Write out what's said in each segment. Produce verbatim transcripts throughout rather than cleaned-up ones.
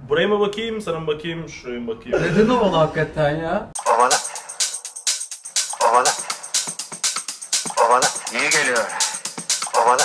Buraya mı bakayım, sana mı bakayım, şuraya mı bakayım? Neden ovalı hakikaten ya? Ovalı. Ovalı. Ovalı. İyi geliyor. Ovalı.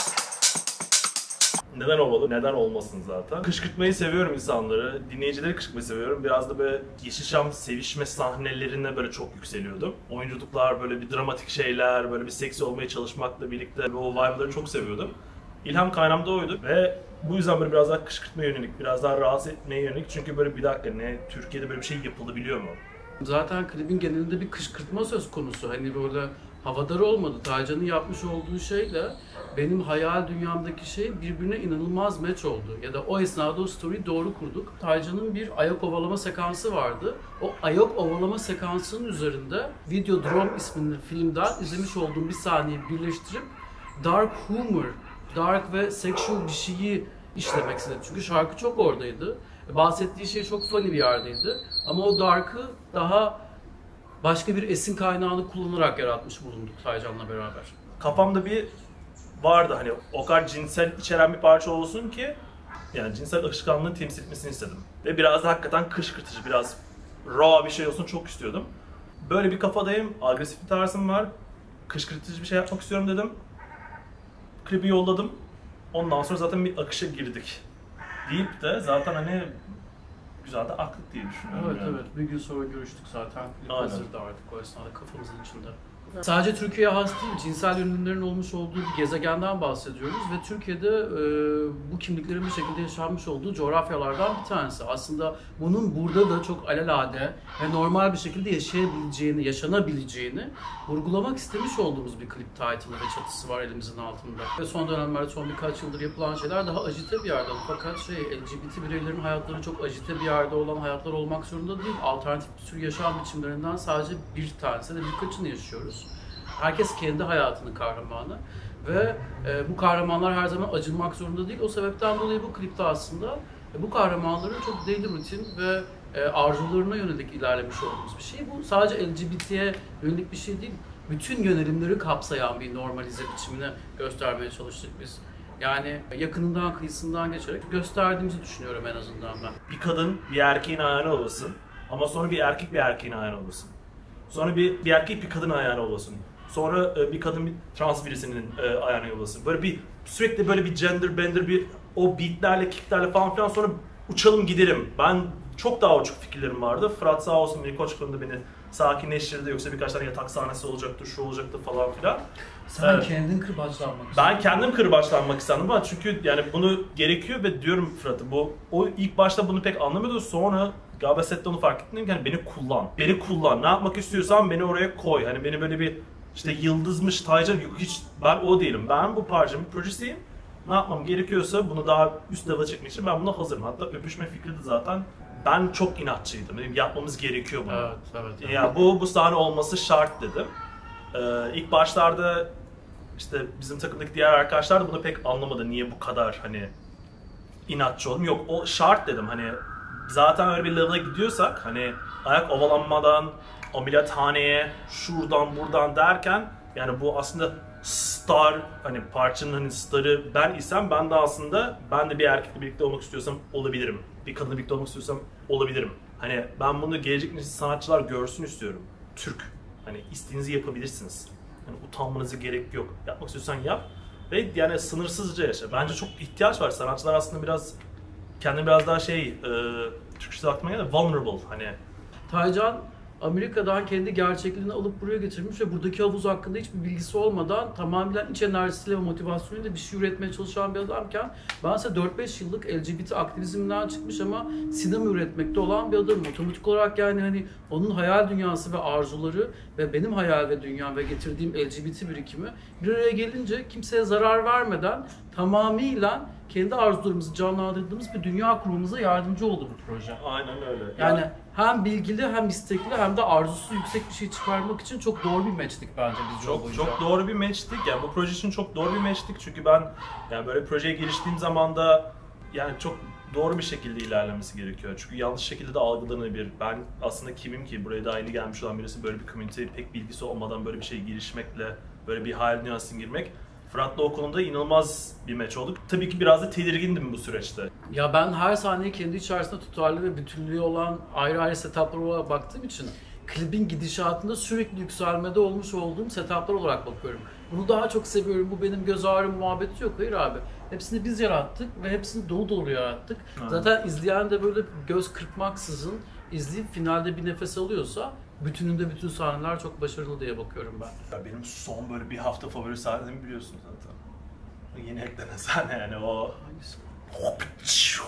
Neden ovalı? Neden olmasın zaten? Kışkırtmayı seviyorum insanları, dinleyicileri kışkırtmayı seviyorum. Biraz da böyle Yeşilçam sevişme sahnelerine böyle çok yükseliyordum. Oyunculuklar, böyle bir dramatik şeyler, böyle bir seksi olmaya çalışmakla birlikte o vibe'ları çok seviyordum. İlham kaynağım da oydu ve bu yüzden böyle biraz daha kışkırtmaya yönelik, biraz daha rahatsız etmeye yönelik. Çünkü böyle bir dakika, ne Türkiye'de böyle bir şey yapılabiliyor mu? Zaten klibin genelinde bir kışkırtma söz konusu. Hani böyle havadar olmadı. Taycan'ın yapmış olduğu şeyle benim hayal dünyamdaki şey birbirine inanılmaz match oldu. Ya da o esnada o story'i doğru kurduk. Taycan'ın bir ayak ovalama sekansı vardı. O ayak ovalama sekansının üzerinde Videodrome ismini filmden izlemiş olduğum bir sahneyi birleştirip dark humor, dark ve sexual bir şeyi işlemek istedim. Çünkü şarkı çok oradaydı. Bahsettiği şey çok funny bir yerdeydi. Ama o dark'ı daha başka bir esin kaynağını kullanarak yaratmış bulunduk Taycan'la beraber. Kafamda bir vardı, hani o kadar cinsel içeren bir parça olsun ki yani cinsel akışkanlığını temsil etmesini istedim. Ve biraz da hakikaten kışkırtıcı, biraz raw bir şey olsun çok istiyordum. Böyle bir kafadayım, agresif bir tarzım var, kışkırtıcı bir şey yapmak istiyorum dedim. Klibi yolladım, ondan sonra zaten bir akışa girdik deyip de zaten hani güzel de aklık diye düşünüyorum. Evet yani. evet, bir gün sonra görüştük zaten. Klip Aynen. hazırdı artık o esnada kafamızın içinde. Sadece Türkiye'ye has değil, cinsel yönelimlerin olmuş olduğu bir gezegenden bahsediyoruz ve Türkiye'de e, bu kimliklerin bir şekilde yaşanmış olduğu coğrafyalardan bir tanesi. Aslında bunun burada da çok alelade ve normal bir şekilde yaşayabileceğini, yaşanabileceğini vurgulamak istemiş olduğumuz bir klip title'ı ve çatısı var elimizin altında. Ve son dönemlerde, son birkaç yıldır yapılan şeyler daha ajite bir yerde. Fakat şey, L G B T bireylerin hayatları çok ajite bir yerde olan hayatlar olmak zorunda değil. Alternatif bir tür yaşam biçimlerinden sadece bir tanesi de birkaçını yaşıyoruz. Herkes kendi hayatının kahramanı ve e, bu kahramanlar her zaman acınmak zorunda değil. O sebepten dolayı bu klipte aslında e, bu kahramanların çok daily rutin ve e, arzularına yönelik ilerlemiş olduğumuz bir şey. Bu sadece L G B T'ye yönelik bir şey değil. Bütün yönelimleri kapsayan bir normalize biçimini göstermeye çalıştık biz. Yani yakınından kıyısından geçerek gösterdiğimizi düşünüyorum en azından ben. Bir kadın bir erkeğin ayağına olasın ama sonra bir erkek bir erkeğin ayağına olasın. Sonra bir, bir erkek bir kadın ayağına olasın. Sonra bir kadın bir trans birisinin ayağına yolasın. Böyle bir sürekli böyle bir gender bender bir o beatlerle, kicklerle falan filan sonra uçalım gidelim. Ben çok daha uçuk fikirlerim vardı. Fırat sağ olsun beni koç konuda beni sakinleştirdi. Yoksa birkaç tane yatak sahnesi olacaktı, şu olacaktı falan filan. Sen evet. kendin kırbaçlanmak istiyorsun. Ben kendim kırbaçlanmak istedim ama çünkü yani bunu gerekiyor ve diyorum Fırat'a bu o ilk başta bunu pek anlamıyordu, sonra galiba sette onu fark ettim ki hani beni kullan. Beni kullan. Ne yapmak istiyorsan beni oraya koy. Hani beni böyle bir işte yıldızmış, Taycan yok hiç, ben o değilim. Ben bu parçanın projesiyim. Ne yapmam gerekiyorsa bunu daha üst level'a çekmek için ben buna hazırım. Hatta öpüşme fikri de zaten ben çok inatçıydım. Dedim yapmamız gerekiyor bunu. Evet, evet, evet. Ya bu bu sahne olması şart dedim. Ee, ilk başlarda işte bizim takımdaki diğer arkadaşlar da bunu pek anlamadı. Niye bu kadar hani inatçı oldum? Yok o şart dedim. Hani zaten öyle bir level'a gidiyorsak hani ayak ovalanmadan ameliyathaneye şuradan buradan derken yani bu aslında star, hani parçanın hani starı ben isem ben de aslında ben de bir erkekle birlikte olmak istiyorsam olabilirim. Bir kadınla birlikte olmak istiyorsam olabilirim. Hani ben bunu gelecek nesil sanatçılar görsün istiyorum. Türk. Hani istediğinizi yapabilirsiniz. Hani utanmanıza gerek yok. Yapmak istiyorsan yap ve yani sınırsızca yaşa. Bence çok ihtiyaç var. Sanatçılar aslında biraz kendini biraz daha şey e, Türkçe'de aklıma geldi. Vulnerable hani. Taycan Amerika'dan kendi gerçekliğini alıp buraya getirmiş ve buradaki havuz hakkında hiçbir bilgisi olmadan tamamen iç enerjisiyle ve motivasyonuyla bir şey üretmeye çalışan bir adamken ben ise dört beş yıllık L G B T aktivizmden çıkmış ama sinema üretmekte olan bir adamım. Otomatik olarak yani hani onun hayal dünyası ve arzuları ve benim hayal ve dünyam ve getirdiğim L G B T birikimi bir araya gelince kimseye zarar vermeden tamamıyla kendi arzularımızı canlandırdığımız bir dünya kurmamıza yardımcı oldu bu proje. Aynen öyle. Yani hem bilgili hem istekli hem de arzusu yüksek bir şey çıkarmak için çok doğru bir match'tik bence biz yol Çok boyunca. çok doğru bir match'tik. Yani bu proje için çok doğru bir match'tik çünkü ben yani böyle projeye giriştiğim zaman da yani çok doğru bir şekilde ilerlemesi gerekiyor. Çünkü yanlış şekilde de algılanabilir. Ben aslında kimim ki buraya daha yeni gelmiş olan birisi böyle bir community pek bilgisi olmadan böyle bir şeye girişmekle böyle bir hayal dünyasına girmek Fırat'la o konuda inanılmaz bir maç olduk. Tabii ki biraz da tedirgindim bu süreçte. Ya ben her sahneyi kendi içerisinde tutarlı ve bütünlüğü olan ayrı ayrı setuplara olarak baktığım için klibin gidişatında sürekli yükselmede olmuş olduğum setuplar olarak bakıyorum. Bunu daha çok seviyorum. Bu benim göz ağrım muhabbeti yok. Hayır abi. Hepsini biz yarattık ve hepsini dolu dolu yarattık. Ha. Zaten izleyen de böyle göz kırpmaksızın izleyip finalde bir nefes alıyorsa bütününde bütün sahneler çok başarılı diye bakıyorum ben. Ya benim son böyle bir hafta favori sahnemi biliyorsun zaten. O yeni eklenen sahne yani o... Hangisi?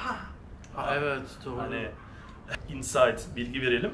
Ha, evet doğru. Hani insight, bilgi verelim.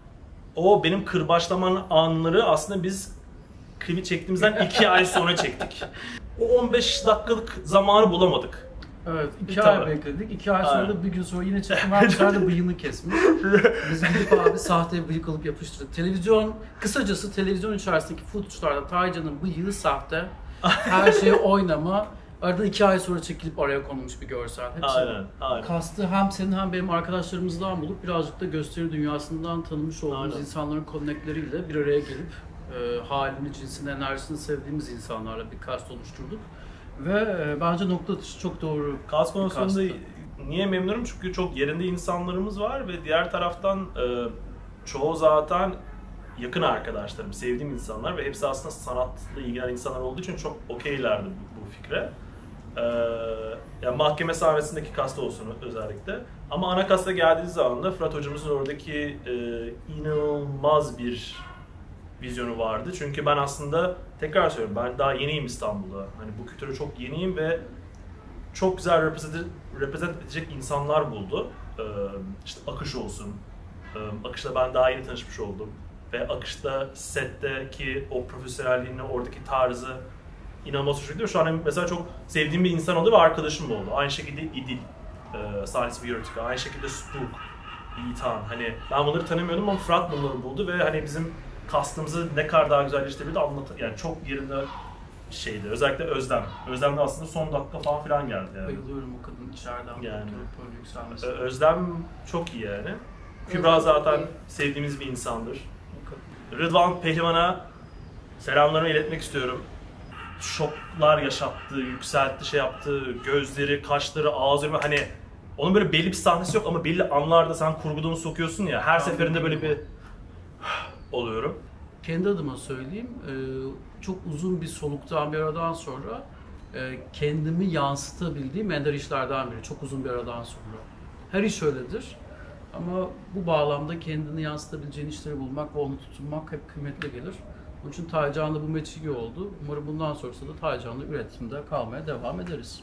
O benim kırbaçlaman anları aslında biz klibi çektiğimizden iki ay sonra çektik. O on beş dakikalık zamanı bulamadık. Evet, iki Bir ay tabii. bekledik. İki ay sonra Aynen. da bir gün sonra yine çekim var. Dışarıda bıyığını kesmiş. Biz gidip abi sahte bıyık alıp yapıştırdık. Televizyon, kısacası televizyon içerisindeki footage'larda Taycan'ın bıyığı sahte. Her şeye oynama. Arada iki ay sonra çekilip araya konulmuş bir görsel. Hepsi Aynen, aynen. kastı hem senin hem benim arkadaşlarımızdan bulup birazcık da gösteri dünyasından tanımış olduğumuz Aynen. insanların connectleriyle bir araya gelip e, halini, cinsini, enerjisini sevdiğimiz insanlarla bir kast oluşturduk. Ve e, bence nokta atışı çok doğru. Kas konusunda kastı. niye memnunum? Çünkü çok yerinde insanlarımız var ve diğer taraftan e, çoğu zaten yakın arkadaşlarım, sevdiğim insanlar ve hepsi aslında sanatla ilgilenen insanlar olduğu için çok okeylerdi bu, bu fikre. Ee, yani mahkeme sahnesindeki kasta olsun özellikle. Ama ana kasta geldiği zaman da Fırat hocamızın oradaki e, inanılmaz bir vizyonu vardı. Çünkü ben aslında tekrar söylüyorum, ben daha yeniyim İstanbul'da. Hani bu kültüre çok yeniyim ve çok güzel represent, represent edecek insanlar buldu. Ee, işte Akış olsun. Ee, Akış'la ben daha yeni tanışmış oldum. Ve Akış'ta setteki o profesyonelliğini, oradaki tarzı inanılmaz hoşuma gidiyor. Şu an mesela çok sevdiğim bir insan oldu ve arkadaşım da oldu. Aynı şekilde İdil, e, sahnesi Biyorotika, aynı şekilde Spook, Yiğitan. Hani ben bunları tanımıyordum ama Fırat bunları buldu ve hani bizim kastımızı ne kadar daha güzelleştirebildi anlatır. Yani çok yerinde şeydi. Özellikle Özlem. Özlem de aslında son dakika falan filan geldi yani. Bayılıyorum o kadın içeriden Yani. böyle yükselmesi. Ö- Özlem çok iyi yani. Kübra zaten sevdiğimiz bir insandır. Rıdvan Pehlivan'a selamlarımı iletmek istiyorum. Şoklar yaşattı, yükseltti, şey yaptı, gözleri, kaşları, ağzı, hani onun böyle belli bir sahnesi yok ama belli anlarda sen kurguda onu sokuyorsun ya, her seferinde böyle bir oluyorum. Kendi adıma söyleyeyim, çok uzun bir soluktan bir aradan sonra kendimi yansıtabildiğim ender işlerden biri, çok uzun bir aradan sonra. Her iş öyledir ama bu bağlamda kendini yansıtabileceğin işleri bulmak ve onu tutunmak hep kıymetli gelir. Onun için Taycan'da bu meç iyi oldu. Umarım bundan sonrası da Taycan'da üretimde kalmaya devam ederiz.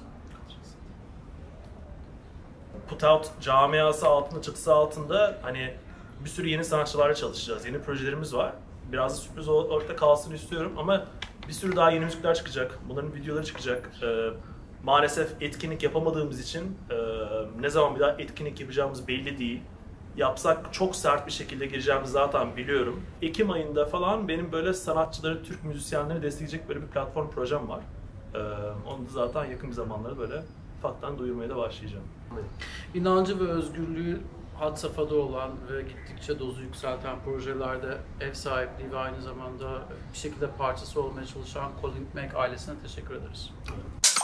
Put Out camiası altında, çatısı altında hani bir sürü yeni sanatçılarla çalışacağız. Yeni projelerimiz var. Biraz da sürpriz ortada kalsın istiyorum ama bir sürü daha yeni müzikler çıkacak. Bunların videoları çıkacak. Ee, maalesef etkinlik yapamadığımız için e, ne zaman bir daha etkinlik yapacağımız belli değil. Yapsak çok sert bir şekilde gireceğimizi zaten biliyorum. Ekim ayında falan benim böyle sanatçıları, Türk müzisyenleri destekleyecek böyle bir platform projem var. Ee, onu da zaten yakın bir zamanlarda böyle ufaktan duyurmaya da başlayacağım. İnancı ve özgürlüğü had safhada olan ve gittikçe dozu yükselten projelerde ev sahipliği ve aynı zamanda bir şekilde parçası olmaya çalışan Colin Mac ailesine teşekkür ederiz.